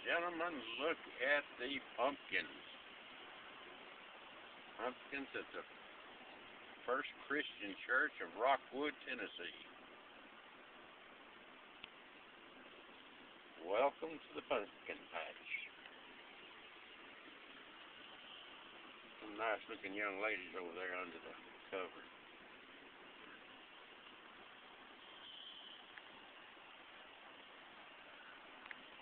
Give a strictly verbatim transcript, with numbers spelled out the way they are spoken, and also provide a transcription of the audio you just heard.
gentlemen, look at the pumpkins. Pumpkins at the First Christian Church of Rockwood, Tennessee. Welcome to the pumpkin patch. Some nice looking young ladies over there under the